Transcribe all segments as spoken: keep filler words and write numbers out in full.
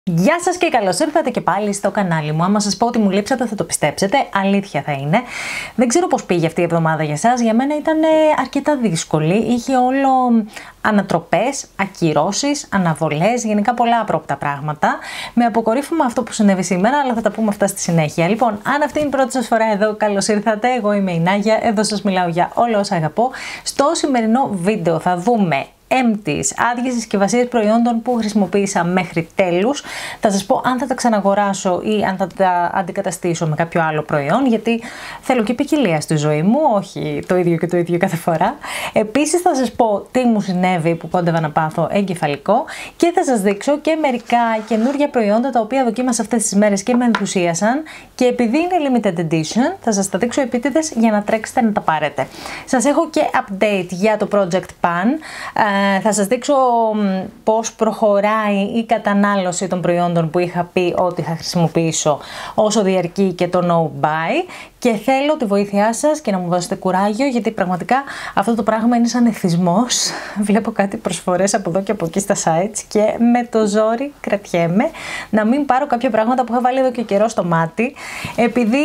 Γεια σας και καλώς ήρθατε και πάλι στο κανάλι μου. Άμα σας πω ότι μου λείψατε θα το πιστέψετε, αλήθεια θα είναι. Δεν ξέρω πώς πήγε αυτή η εβδομάδα για σας, για μένα ήταν αρκετά δύσκολη. Είχε όλο ανατροπές, ακυρώσεις, αναβολές, γενικά πολλά απρόπτα πράγματα. Με αποκορύφωμα αυτό που συνέβη σήμερα, αλλά θα τα πούμε αυτά στη συνέχεια. Λοιπόν, αν αυτή είναι η πρώτη σας φορά εδώ, καλώς ήρθατε. Εγώ είμαι η Νάγια, εδώ σας μιλάω για όλα όσα αγαπώ. Στο σημερινό βίντεο θα δούμε empties, άδειες συσκευασίες προϊόντων που χρησιμοποίησα μέχρι τέλους. Θα σας πω αν θα τα ξαναγοράσω ή αν θα τα αντικαταστήσω με κάποιο άλλο προϊόν, γιατί θέλω και ποικιλία στη ζωή μου, όχι το ίδιο και το ίδιο κάθε φορά. Επίσης θα σας πω τι μου συνέβη που κόντευα να πάθω εγκεφαλικό και θα σας δείξω και μερικά καινούργια προϊόντα τα οποία δοκίμασα αυτές τις μέρες και με ενθουσίασαν, και επειδή είναι limited edition θα σας τα δείξω επίτηδες για να τρέξετε να τα πάρετε. Σας έχω και update για το Project Pan. Θα σας δείξω πώς προχωράει η κατανάλωση των προϊόντων που είχα πει ότι θα χρησιμοποιήσω όσο διαρκεί και το no buy, και θέλω τη βοήθειά σας και να μου δώσετε κουράγιο, γιατί πραγματικά αυτό το πράγμα είναι σαν εθισμός. Βλέπω κάτι προσφορές από εδώ και από εκεί στα sites και με το ζόρι κρατιέμαι να μην πάρω κάποια πράγματα που είχα βάλει εδώ και καιρό στο μάτι, επειδή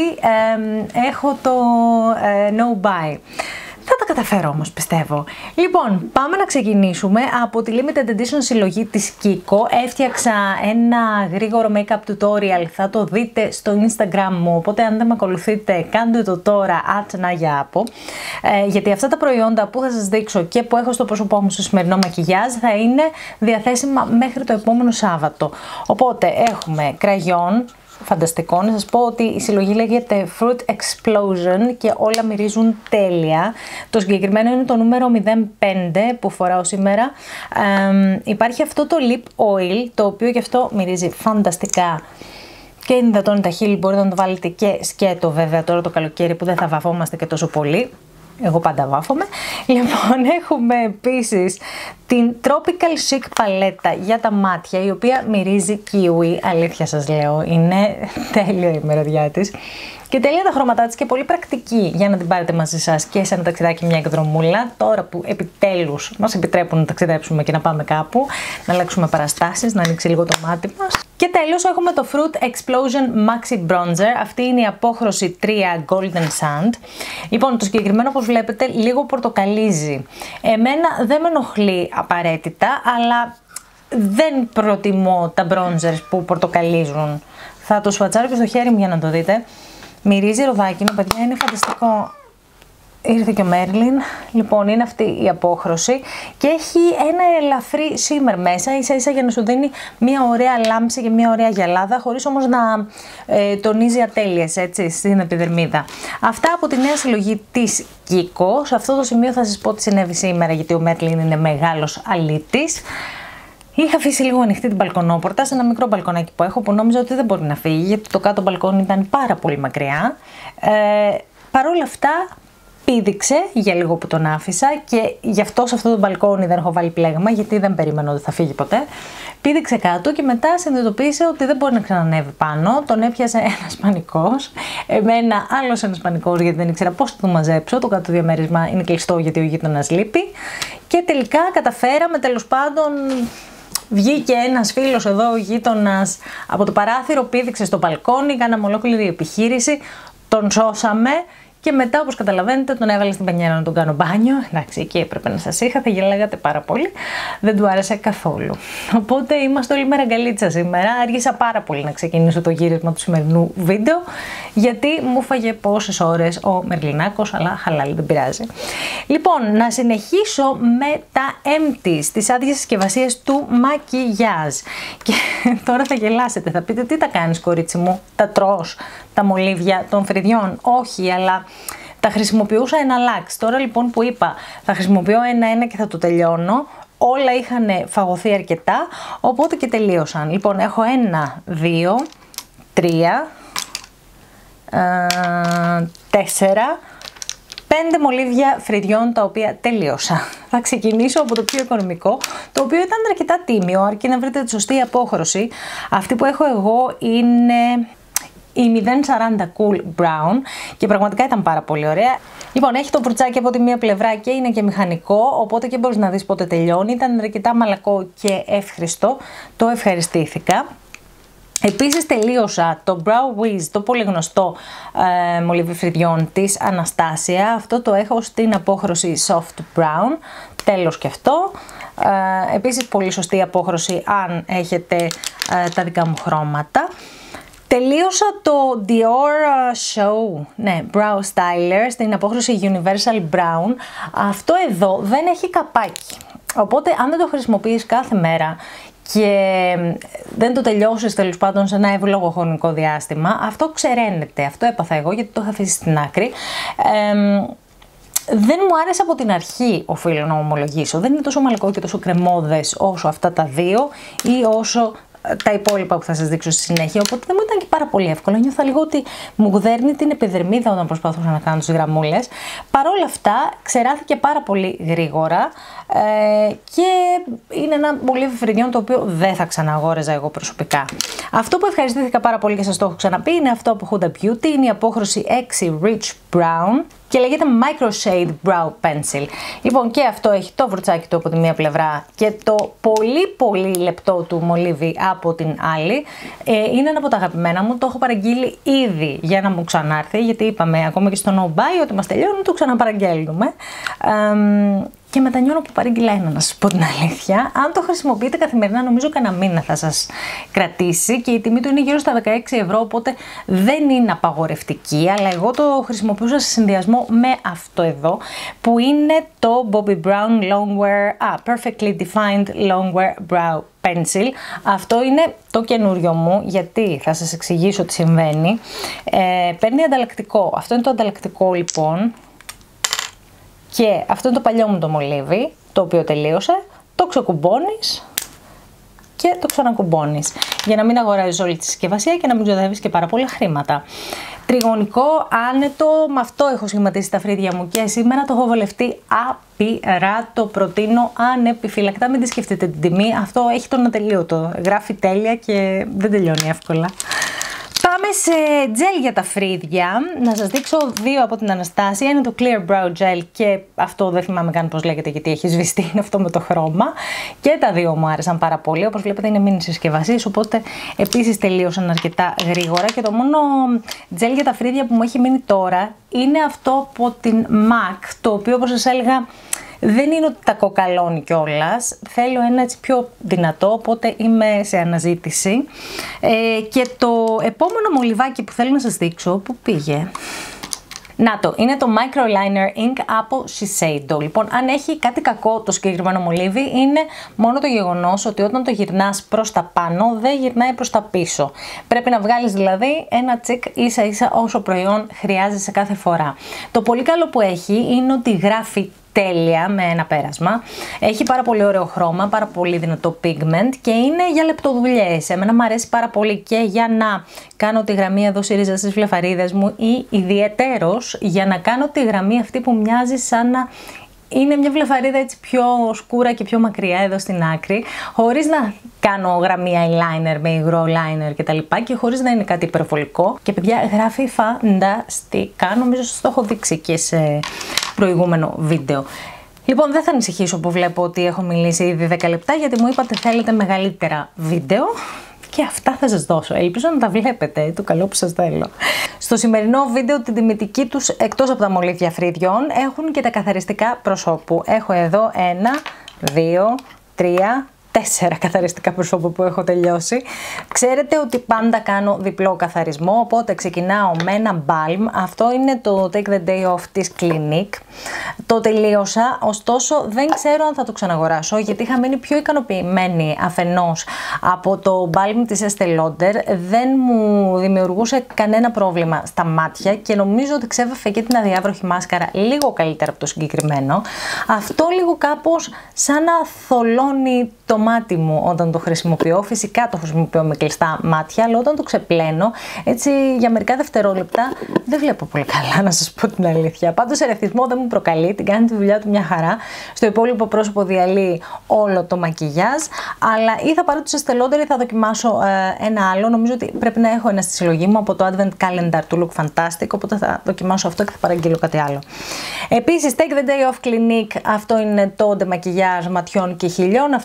ε, έχω το ε, no buy. Θα τα καταφέρω όμως, πιστεύω. Λοιπόν, πάμε να ξεκινήσουμε από τη limited edition συλλογή της Kiko. Έφτιαξα ένα γρήγορο make-up tutorial, θα το δείτε στο Instagram μου, οπότε αν δεν με ακολουθείτε κάντε το τώρα, at Nagya Apo, ε, γιατί αυτά τα προϊόντα που θα σας δείξω και που έχω στο πρόσωπό μου στο σημερινό μακιγιάζ θα είναι διαθέσιμα μέχρι το επόμενο Σάββατο. Οπότε έχουμε κραγιόν, φανταστικό. Να σας πω ότι η συλλογή λέγεται Fruit Explosion και όλα μυρίζουν τέλεια. Το συγκεκριμένο είναι το νούμερο μηδέν πέντε που φοράω σήμερα. Ε, υπάρχει αυτό το lip oil, το οποίο και αυτό μυρίζει φανταστικά και υδατώνει τα χείλη. Μπορείτε να το βάλετε και σκέτο, βέβαια, τώρα το καλοκαίρι που δεν θα βαφόμαστε και τόσο πολύ. Εγώ πάντα βάφομαι. Λοιπόν, έχουμε επίσης την Tropical Chic παλέτα για τα μάτια, η οποία μυρίζει kiwi, αλήθεια σας λέω, είναι τέλειο η μυρωδιά της. Και τέλεια τα χρώματά της και πολύ πρακτική για να την πάρετε μαζί σας και σε ένα ταξιδάκι, μια εκδρομούλα. Τώρα που επιτέλους μας επιτρέπουν να ταξιδέψουμε και να πάμε κάπου, να αλλάξουμε παραστάσεις, να ανοίξει λίγο το μάτι μας. Και τέλος έχουμε το Fruit Explosion Maxi Bronzer. Αυτή είναι η απόχρωση τρία Golden Sand. Λοιπόν, το συγκεκριμένο, όπως βλέπετε, λίγο πορτοκαλίζει. Εμένα δεν με ενοχλεί απαραίτητα, αλλά δεν προτιμώ τα bronzers που πορτοκαλίζουν. Θα το σφατσάρω και στο χέρι μου για να το δείτε. Μυρίζει ροδάκινο, παιδιά, είναι φανταστικό. Ήρθε και ο Μέρλιν. Λοιπόν, είναι αυτή η απόχρωση και έχει ένα ελαφρύ shimmer μέσα, ίσα ίσα για να σου δίνει μια ωραία λάμψη και μια ωραία γυαλάδα, χωρίς όμως να ε, τονίζει ατέλειες, έτσι, στην επιδερμίδα. Αυτά από τη νέα συλλογή της Kiko. Σε αυτό το σημείο θα σας πω τι συνέβη σήμερα, γιατί ο Μέρλιν είναι μεγάλος αλήτης. Είχα αφήσει λίγο ανοιχτή την μπαλκονόπορτα σε ένα μικρό μπαλκονάκι που έχω, που νόμιζα ότι δεν μπορεί να φύγει, γιατί το κάτω μπαλκόνι ήταν πάρα πολύ μακριά. Ε, Παρ' όλα αυτά, πήδηξε για λίγο που τον άφησα, και γι' αυτό σε αυτό το μπαλκόνι δεν έχω βάλει πλέγμα, γιατί δεν περίμενα ότι θα φύγει ποτέ. Πήδηξε κάτω και μετά συνειδητοποίησε ότι δεν μπορεί να ξανανεύει πάνω. Τον έπιασε ένας πανικός. Εμένα άλλος ένας πανικός, γιατί δεν ήξερα πώς θα το μαζέψω. Το κάτω διαμέρισμα είναι κλειστό γιατί ο γείτονας λείπει. Και τελικά καταφέραμε, τέλος πάντων. Βγήκε ένας φίλος εδώ, ο γείτονας, από το παράθυρο, πήδηξε στο μπαλκόνι, κάναμε ολόκληρη επιχείρηση, τον σώσαμε. Και μετά, όπως καταλαβαίνετε, τον έβαλε στην μπανιέρα να τον κάνω μπάνιο. Εντάξει, εκεί έπρεπε να σας είχα, θα γελάγατε πάρα πολύ. Δεν του άρεσε καθόλου. Οπότε είμαστε όλοι με ραγκαλίτσα σήμερα. Άργησα πάρα πολύ να ξεκινήσω το γύρισμα του σημερινού βίντεο, γιατί μου φάγε πόσες ώρες ο Μερλινάκος, αλλά χαλάλι, δεν πειράζει. Λοιπόν, να συνεχίσω με τα empties, τις άδειες συσκευασίες του μακιγιάζ. Και τώρα θα γελάσετε, θα πείτε τι τα κάνεις, κορίτσι μου, τα τρως, τα μολύβια των φρυδιών? Όχι, αλλά τα χρησιμοποιούσα εναλλάξ. Τώρα λοιπόν που είπα θα χρησιμοποιώ ένα-ένα και θα το τελειώνω, όλα είχαν φαγωθεί αρκετά, οπότε και τελείωσαν. Λοιπόν, έχω ένα, δύο, τρία, ε, τέσσερα, πέντε μολύβια φρυδιών τα οποία τελείωσα. Θα ξεκινήσω από το πιο οικονομικό, το οποίο ήταν αρκετά τίμιο, αρκεί να βρείτε τη σωστή απόχρωση. Αυτή που έχω εγώ είναι η μηδέν σαράντα Cool Brown και πραγματικά ήταν πάρα πολύ ωραία. Λοιπόν, έχει το πουρτσάκι από τη μία πλευρά και είναι και μηχανικό, οπότε και μπορείς να δεις πότε τελειώνει. Ήταν αρκετά μαλακό και εύχριστο, το ευχαριστήθηκα. Επίσης τελείωσα το Brow Wiz, το πολύ γνωστό ε, μολύβι φρυδιών της Αναστάσια. Αυτό το έχω στην απόχρωση Soft Brown, τέλος και αυτό. Ε, επίσης πολύ σωστή απόχρωση αν έχετε ε, τα δικά μου χρώματα. Τελείωσα το Dior Show, ναι, Brow Styler στην απόχρωση Universal Brown. Αυτό εδώ δεν έχει καπάκι, οπότε αν δεν το χρησιμοποιείς κάθε μέρα και δεν το τελειώσεις τέλος πάντων σε ένα εύλογο χρονικό διάστημα, αυτό ξεραίνεται. Αυτό έπαθα εγώ γιατί το είχα αφήσει στην άκρη. Ε, δεν μου άρεσε από την αρχή, οφείλω να ομολογήσω. Δεν είναι τόσο μαλακό και τόσο κρεμόδες όσο αυτά τα δύο ή όσο τα υπόλοιπα που θα σας δείξω στη συνέχεια, οπότε δεν μου ήταν και πάρα πολύ εύκολο. Νιώθα λίγο ότι μου γουδέρνει την επιδερμίδα όταν προσπαθούσα να κάνω τις γραμμούλες. Παρ' όλα αυτά ξεράθηκε πάρα πολύ γρήγορα ε, και είναι ένα μολύβι φρυδιών το οποίο δεν θα ξαναγόρεζα εγώ προσωπικά. Αυτό που ευχαριστήθηκα πάρα πολύ και σας το έχω ξαναπεί είναι αυτό από Huda Beauty, είναι η απόχρωση έξι Rich Brown και λέγεται Micro Shade Brow Pencil. Λοιπόν, και αυτό έχει το βρουτσάκι του από τη μία πλευρά και το πολύ πολύ λεπτό του μολύβι από την άλλη. Ε, είναι ένα από τα αγαπημένα μου, το έχω παραγγείλει ήδη για να μου ξανάρθει, γιατί είπαμε ακόμα και στο No Buy ότι μας τελειώνει το ξαναπαραγγέλνουμε. Ε, Και μετανιώνω που παρήγγειλα ένα, να σας πω την αλήθεια. Αν το χρησιμοποιείτε καθημερινά, νομίζω κανένα μήνα θα σας κρατήσει και η τιμή του είναι γύρω στα δεκαέξι ευρώ, οπότε δεν είναι απαγορευτική, αλλά εγώ το χρησιμοποιούσα σε συνδυασμό με αυτό εδώ, που είναι το Bobbi Brown Longwear, α, Perfectly Defined Longwear Brow Pencil. Αυτό είναι το καινούριο μου, γιατί θα σας εξηγήσω τι συμβαίνει. Ε, παίρνει ανταλλακτικό. Αυτό είναι το ανταλλακτικό λοιπόν. Και αυτό είναι το παλιό μου το μολύβι, το οποίο τελείωσε, το ξεκουμπώνεις και το ξανακουμπώνεις. Για να μην αγοράζεις όλη τη συσκευασία και να μην ξοδεύεις και πάρα πολλά χρήματα. Τριγωνικό, άνετο, με αυτό έχω σχηματίσει τα φρύδια μου και σήμερα το έχω βολευτεί άπειρα, το προτείνω ανεπιφύλακτα, μην τη σκεφτείτε την τιμή, αυτό έχει τον ατελείωτο, γράφει τέλεια και δεν τελειώνει εύκολα. Πάμε σε gel για τα φρύδια. Να σας δείξω δύο από την Αναστάσια. Είναι το Clear Brow Gel και αυτό δεν θυμάμαι καν πώς λέγεται γιατί έχει σβηστεί, είναι αυτό με το χρώμα. Και τα δύο μου άρεσαν πάρα πολύ. Όπως βλέπετε είναι mini συσκευασίες, οπότε επίσης τελείωσαν αρκετά γρήγορα. Και το μόνο gel για τα φρύδια που μου έχει μείνει τώρα είναι αυτό από την MAC, το οποίο όπως σας έλεγα δεν είναι ότι τα κοκαλώνει κιόλας, θέλω ένα έτσι πιο δυνατό, οπότε είμαι σε αναζήτηση. Ε, και το επόμενο μολυβάκι που θέλω να σας δείξω, που πήγε? Να το, είναι το Micro Liner Ink από Shiseido. Λοιπόν, αν έχει κάτι κακό το συγκεκριμένο μολύβι, είναι μόνο το γεγονός ότι όταν το γυρνάς προς τα πάνω, δεν γυρνάει προς τα πίσω. Πρέπει να βγάλεις δηλαδή ένα τσικ ίσα ίσα όσο προϊόν χρειάζεσαι κάθε φορά. Το πολύ καλό που έχει είναι ότι γράφει τέλεια με ένα πέρασμα. Έχει πάρα πολύ ωραίο χρώμα, πάρα πολύ δυνατό pigment και είναι για λεπτοδουλειές. Εμένα μου αρέσει πάρα πολύ και για να κάνω τη γραμμή εδώ στη ρίζα στις βλεφαρίδες μου ή ιδιαιτέρως για να κάνω τη γραμμή αυτή που μοιάζει σαν να είναι μια βλεφαρίδα έτσι πιο σκούρα και πιο μακριά εδώ στην άκρη, χωρίς να κάνω γραμμή eyeliner με υγρό liner κτλ. Και χωρίς να είναι κάτι υπερβολικό. Και παιδιά, γράφει φανταστικά, νομίζω σας το έχω δείξει και σε προηγούμενο βίντεο. Λοιπόν, δεν θα ανησυχήσω που βλέπω ότι έχω μιλήσει ήδη δέκα λεπτά, γιατί μου είπατε θέλετε μεγαλύτερα βίντεο. Και αυτά θα σας δώσω. Ελπίζω να τα βλέπετε, το καλό που σας θέλω. Στο σημερινό βίντεο την τιμητική τους, εκτός από τα μολύβια φρύδιων, έχουν και τα καθαριστικά προσώπου. Έχω εδώ ένα, δύο, τρία, τέσσερα καθαριστικά προσώπου που έχω τελειώσει. Ξέρετε ότι πάντα κάνω διπλό καθαρισμό, οπότε ξεκινάω με ένα balm. Αυτό είναι το Take the Day Off της Clinique. Το τελείωσα, ωστόσο δεν ξέρω αν θα το ξαναγοράσω, γιατί είχα μείνει πιο ικανοποιημένη αφενός από το balm της Estee Lauder. Δεν μου δημιουργούσε κανένα πρόβλημα στα μάτια και νομίζω ότι ξέβαφε και την αδιάβροχη μάσκαρα λίγο καλύτερα από το συγκεκριμένο. Αυτό λίγο κάπως σαν να θολώνει το μάτι μου όταν το χρησιμοποιώ. Φυσικά το χρησιμοποιώ με κλειστά μάτια, αλλά όταν το ξεπλένω, έτσι για μερικά δευτερόλεπτα δεν βλέπω πολύ καλά, να σας πω την αλήθεια. Πάντως ερεθισμό δεν μου προκαλεί, την κάνει τη δουλειά του μια χαρά. Στο υπόλοιπο πρόσωπο διαλύει όλο το μακιγιάζ, αλλά ή θα πάρω τη Estee Lauder ή θα δοκιμάσω ε, ένα άλλο. Νομίζω ότι πρέπει να έχω ένα στη συλλογή μου από το Advent Calendar του Look Fantastic, οπότε θα δοκιμάσω αυτό και θα παραγγείλω κάτι άλλο. Επίσης, Take the Day Off Clinique, αυτό είναι το ντεμακιγιάζ ματιών και χιλιών, αυτό δεν το αλλάζω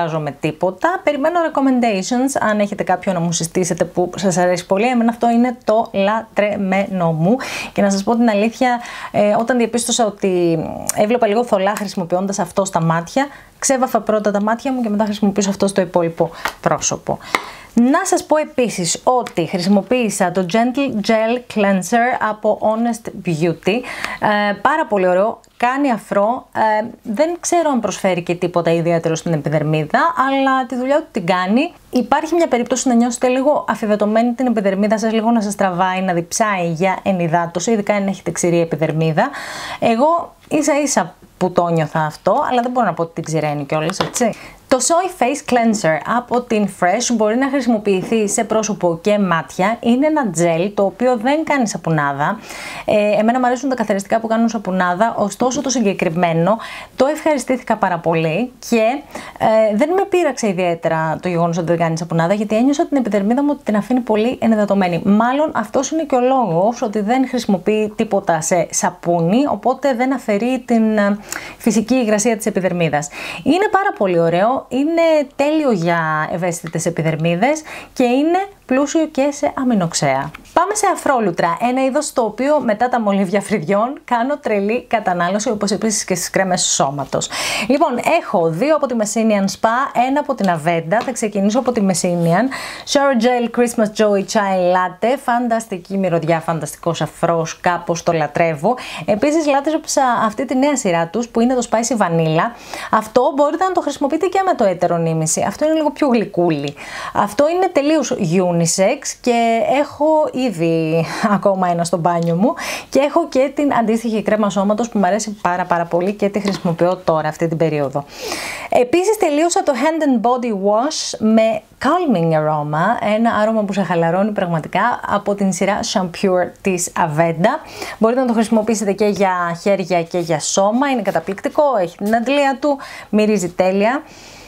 φαντάζομαι τίποτα. Περιμένω recommendations, αν έχετε κάποιο να μου συστήσετε που σας αρέσει πολύ. Εμένα αυτό είναι το λατρεμένο μου. Και να σας πω την αλήθεια, ε, όταν διαπίστωσα ότι έβλεπα λίγο θολά χρησιμοποιώντας αυτό στα μάτια, ξέβαφα πρώτα τα μάτια μου και μετά χρησιμοποιούσα αυτό στο υπόλοιπο πρόσωπο. Να σας πω επίσης ότι χρησιμοποίησα το Gentle Gel Cleanser από Honest Beauty. Ε, πάρα πολύ ωραίο, κάνει αφρό, ε, δεν ξέρω αν προσφέρει και τίποτα ιδιαίτερο στην επιδερμίδα, αλλά τη δουλειά του την κάνει. Υπάρχει μια περίπτωση να νιώσετε λίγο αφιβετωμένη την επιδερμίδα σας, λίγο να σας τραβάει, να διψάει για ενυδάτωση, ειδικά αν έχετε ξηρή επιδερμίδα. Εγώ ίσα ίσα που το νιώθα αυτό, αλλά δεν μπορώ να πω ότι την ξηραίνει κιόλας, έτσι. Το Soy Face Cleanser από την Fresh μπορεί να χρησιμοποιηθεί σε πρόσωπο και μάτια. Είναι ένα τζέλ το οποίο δεν κάνει σαπουνάδα. Ε, εμένα μου αρέσουν τα καθαριστικά που κάνουν σαπουνάδα, ωστόσο το συγκεκριμένο το ευχαριστήθηκα πάρα πολύ και ε, δεν με πείραξε ιδιαίτερα το γεγονός ότι δεν κάνει σαπουνάδα, γιατί ένιωσα την επιδερμίδα μου ότι την αφήνει πολύ ενυδατωμένη. Μάλλον αυτός είναι και ο λόγος ότι δεν χρησιμοποιεί τίποτα σε σαπούνι, οπότε δεν αφαιρεί την φυσική υγρασία της επιδερμίδας. Είναι πάρα πολύ ωραίο. Είναι τέλειο για ευαίσθητες επιδερμίδες και είναι πλούσιο και σε αμινοξέα. Πάμε σε αφρόλουτρα, ένα είδος το οποίο μετά τα μολύβια φρυδιών κάνω τρελή κατανάλωση, όπως επίσης και στις κρέμες σώματος. Λοιπόν, έχω δύο από τη Messinian Spa, ένα από την Avenda. Θα ξεκινήσω από τη Messinian. Shower Gel Christmas Joy Chai Latte, φανταστική μυρωδιά, φανταστικός αφρός, κάπως το λατρεύω. Επίσης λάτρεψα αυτή τη νέα σειρά τους που είναι το Spicy Vanilla. Αυτό μπορείτε να το χρησιμοποιείτε και με το έτερο νήμιση. Αυτό είναι λίγο πιο γλυκούλι. Αυτό είναι τελείως unisex και έχω ήδη ακόμα ένα στο μπάνιο μου και έχω και την αντίστοιχη κρέμα σώματος που μου αρέσει πάρα πάρα πολύ και τη χρησιμοποιώ τώρα αυτή την περίοδο. Επίσης τελείωσα το Hand and Body Wash με Calming Aroma, ένα άρωμα που σε χαλαρώνει πραγματικά από την σειρά Shampure της Avenda. Μπορείτε να το χρησιμοποιήσετε και για χέρια και για σώμα, είναι καταπληκτικό, έχει την αντλία του, μυρίζει τέλεια.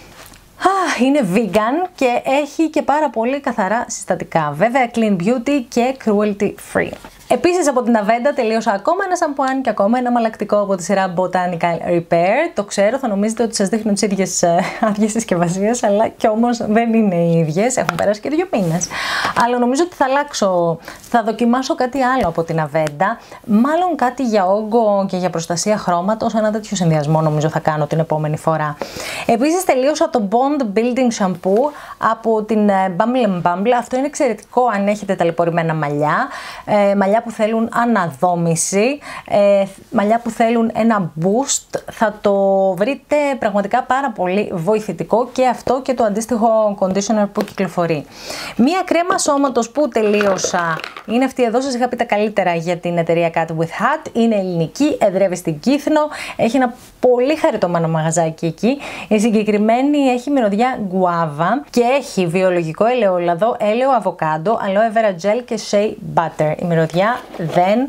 Είναι vegan και έχει και πάρα πολύ καθαρά συστατικά. Βέβαια clean beauty και cruelty free. Επίσης από την Avenda τελείωσα ακόμα ένα σαμπουάν και ακόμα ένα μαλακτικό από τη σειρά Botanical Repair. Το ξέρω, θα νομίζετε ότι σας δείχνω τις ίδιες άδειες συσκευασίες, αλλά κι όμως δεν είναι οι ίδιες. Έχουν περάσει και δύο μήνες. Αλλά νομίζω ότι θα αλλάξω, θα δοκιμάσω κάτι άλλο από την Avenda. Μάλλον κάτι για όγκο και για προστασία χρώματος. Ένα τέτοιο συνδυασμό νομίζω θα κάνω την επόμενη φορά. Επίσης τελείωσα το Bond Building Shampoo από την Bumble and Bumble. Αυτό είναι εξαιρετικό αν έχετε ταλαιπωρημένα μαλλιά. Ε, μαλλιά που θέλουν αναδόμηση, ε, μαλλιά που θέλουν ένα boost, θα το βρείτε πραγματικά πάρα πολύ βοηθητικό και αυτό και το αντίστοιχο conditioner που κυκλοφορεί. Μία κρέμα σώματος που τελείωσα είναι αυτή εδώ, σας είχα πει τα καλύτερα για την εταιρεία Cut with Hat, είναι ελληνική, εδρεύει στην Κύθνο, έχει ένα πολύ χαριτωμένο μαγαζάκι εκεί. Η συγκεκριμένη έχει μυρωδιά γκουάβα και έχει βιολογικό ελαιόλαδο, έλαιο αβοκάντο, aloe vera gel και shea butter. Η μυρωδιά δεν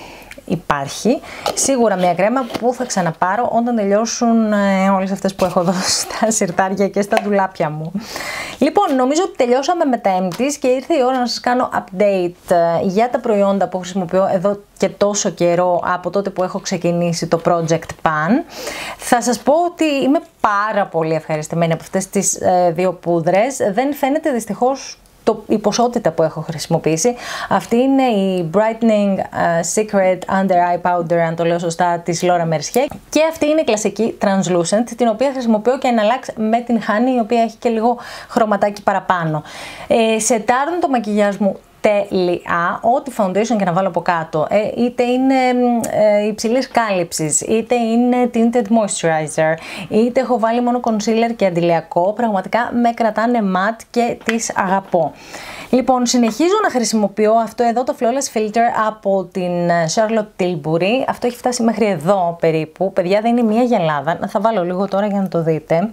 υπάρχει. Σίγουρα μια κρέμα που θα ξαναπάρω όταν τελειώσουν ε, όλες αυτές που έχω δώσει στα σιρτάρια και στα ντουλάπια μου. Λοιπόν, νομίζω ότι τελειώσαμε με τα empties και ήρθε η ώρα να σας κάνω update ε, για τα προϊόντα που χρησιμοποιώ εδώ και τόσο καιρό από τότε που έχω ξεκινήσει το Project Pan. Θα σας πω ότι είμαι πάρα πολύ ευχαριστημένη από αυτές τις ε, δύο πούδρες. Δεν φαίνεται δυστυχώς Το, η ποσότητα που έχω χρησιμοποιήσει. Αυτή είναι η Brightening uh, Secret Under Eye Powder, αν το λέω σωστά, της Laura Mercier. Και αυτή είναι η κλασική Translucent, την οποία χρησιμοποιώ και εναλλάξ με την Honey, η οποία έχει και λίγο χρωματάκι παραπάνω. Ε, σετάρουν το μακιγιάζ μου τέλεια, ό,τι foundation και να βάλω από κάτω, ε, είτε είναι ε, υψηλής κάλυψης, είτε είναι tinted moisturizer, είτε έχω βάλει μόνο concealer και αντιλιακό, πραγματικά με κρατάνε matte και τις αγαπώ. Λοιπόν, συνεχίζω να χρησιμοποιώ αυτό εδώ το Flawless Filter από την Charlotte Tilbury. Αυτό έχει φτάσει μέχρι εδώ περίπου. Παιδιά, δεν είναι μία γυαλάδα. Θα βάλω λίγο τώρα για να το δείτε.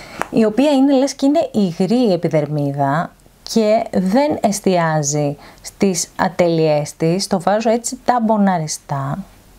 Η οποία είναι λες και είναι υγρή η επιδερμίδα και δεν εστιάζει στις ατέλειές της. Το βάζω έτσι ταμποναριστά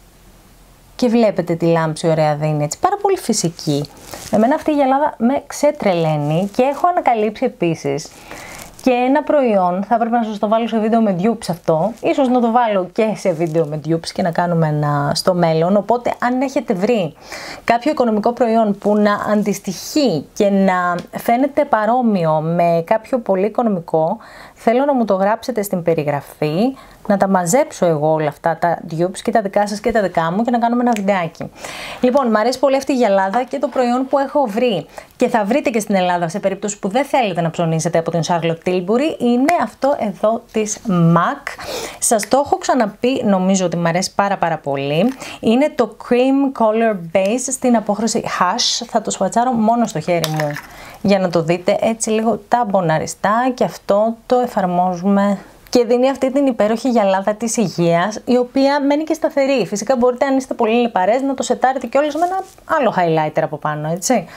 και βλέπετε τι λάμψη ωραία δίνει, έτσι πάρα πολύ φυσική. Εμένα αυτή η γυαλάδα με ξετρελαίνει και έχω ανακαλύψει επίσης Και ένα προϊόν, θα έπρεπε να σας το βάλω σε βίντεο με dupes αυτό, ίσως να το βάλω και σε βίντεο με dupes και να κάνουμε ένα στο μέλλον, οπότε αν έχετε βρει κάποιο οικονομικό προϊόν που να αντιστοιχεί και να φαίνεται παρόμοιο με κάποιο πολύ οικονομικό, θέλω να μου το γράψετε στην περιγραφή, να τα μαζέψω εγώ όλα αυτά τα dupes και τα δικά σας και τα δικά μου και να κάνουμε ένα βιντεάκι. Λοιπόν, μου αρέσει πολύ αυτή η γυαλάδα και το προϊόν που έχω βρει και θα βρείτε και στην Ελλάδα σε περίπτωση που δεν θέλετε να ψωνίσετε από την Charlotte Tilbury, είναι αυτό εδώ της MAC. Σας το έχω ξαναπεί, νομίζω ότι μου αρέσει πάρα πάρα πολύ. Είναι το Cream Color Base στην απόχρωση Hush. Θα το σφατσάρω μόνο στο χέρι μου για να το δείτε έτσι λίγο ταμποναριστά και αυτό το εφαρμόζουμε και δίνει αυτή την υπέροχη γυαλάδα της υγείας, η οποία μένει και σταθερή. Φυσικά μπορείτε, αν είστε πολύ λιπαρές, να το σετάρετε κιόλας με ένα άλλο highlighter από πάνω, έτσι.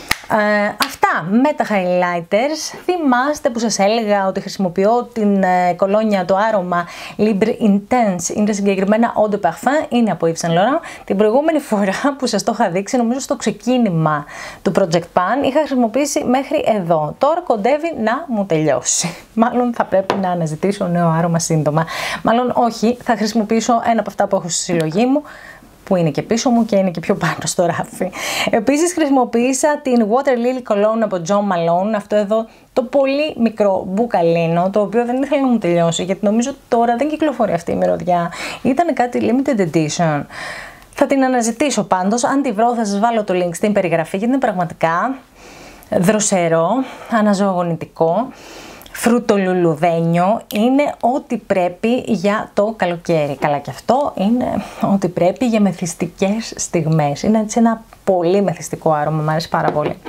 Ε, αυτά με τα highlighters. Θυμάστε που σας έλεγα ότι χρησιμοποιώ την ε, κολόνια, το άρωμα Libre Intense, είναι συγκεκριμένα Eau de Parfum, είναι από Yves Saint Laurent. Την προηγούμενη φορά που σας το είχα δείξει, νομίζω στο ξεκίνημα του Project Pan, είχα χρησιμοποιήσει μέχρι εδώ. Τώρα κοντεύει να μου τελειώσει. Μάλλον θα πρέπει να αναζητήσω νέο άρωμα σύντομα. Μάλλον όχι, θα χρησιμοποιήσω ένα από αυτά που έχω στη συλλογή μου, που είναι και πίσω μου και είναι και πιο πάνω στο ράφι. Επίσης χρησιμοποίησα την Water Lily Cologne από John Malone, αυτό εδώ το πολύ μικρό μπουκαλίνο, το οποίο δεν ήθελα να μου τελειώσει, γιατί νομίζω τώρα δεν κυκλοφορεί αυτή η μυρωδιά. Ήταν κάτι limited edition. Θα την αναζητήσω πάντως, αν τη βρω θα σας βάλω το link στην περιγραφή, γιατί είναι πραγματικά δροσερό, αναζωογονητικό. Φρουτολουλουδένιο, είναι ό,τι πρέπει για το καλοκαίρι. Καλά, και αυτό είναι ό,τι πρέπει για μεθυστικές στιγμές. Είναι έτσι ένα πολύ μεθυστικό άρωμα, μου αρέσει πάρα πολύ.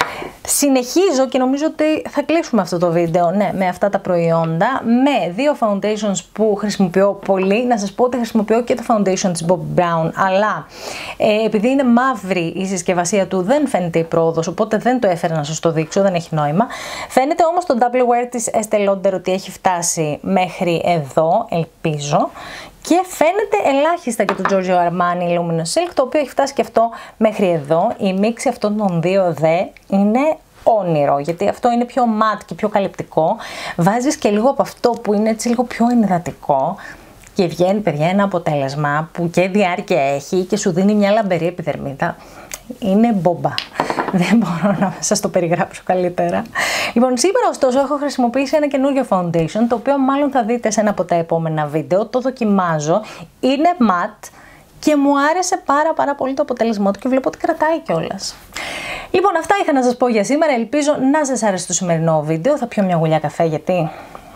Συνεχίζω και νομίζω ότι θα κλείσουμε αυτό το βίντεο, ναι, με αυτά τα προϊόντα, με δύο foundations που χρησιμοποιώ πολύ. Να σας πω ότι χρησιμοποιώ και το foundation της Bobbi Brown, αλλά ε, επειδή είναι μαύρη η συσκευασία του δεν φαίνεται η πρόοδος, οπότε δεν το έφερα να σας το δείξω, δεν έχει νόημα. Φαίνεται όμως το double wear της Estée Lauder ότι έχει φτάσει μέχρι εδώ, ελπίζω. Και φαίνεται ελάχιστα και το Giorgio Armani Luminous Silk, το οποίο έχει φτάσει και αυτό μέχρι εδώ. Η μίξη αυτών των δύο δε είναι όνειρο, γιατί αυτό είναι πιο ματ και πιο καλυπτικό. Βάζεις και λίγο από αυτό που είναι έτσι λίγο πιο ενυδατικό και βγαίνει, παιδιά, ένα αποτέλεσμα που και διάρκεια έχει και σου δίνει μια λαμπερή επιδερμίδα. Είναι μπομπά. Δεν μπορώ να σας το περιγράψω καλύτερα. Λοιπόν, σήμερα ωστόσο έχω χρησιμοποιήσει ένα καινούριο foundation, το οποίο μάλλον θα δείτε σε ένα από τα επόμενα βίντεο. Το δοκιμάζω. Είναι matte και μου άρεσε πάρα πάρα πολύ το αποτέλεσμα του και βλέπω ότι κρατάει κιόλας. Λοιπόν, αυτά είχα να σας πω για σήμερα. Ελπίζω να σας άρεσε το σημερινό βίντεο. Θα πιω μια γουλιά καφέ, γιατί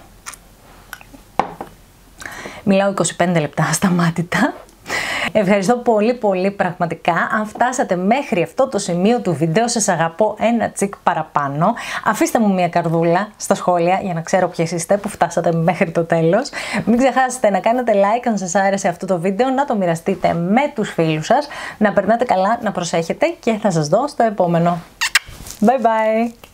μιλάω είκοσι πέντε λεπτά ασταμάτητα. Ευχαριστώ πολύ πολύ πραγματικά. Αν φτάσατε μέχρι αυτό το σημείο του βίντεο, σας αγαπώ ένα τσικ παραπάνω. Αφήστε μου μια καρδούλα στα σχόλια για να ξέρω ποιες είστε που φτάσατε μέχρι το τέλος. Μην ξεχάσετε να κάνετε like αν σας άρεσε αυτό το βίντεο, να το μοιραστείτε με τους φίλους σας, να περνάτε καλά, να προσέχετε και θα σας δω στο επόμενο. Bye bye!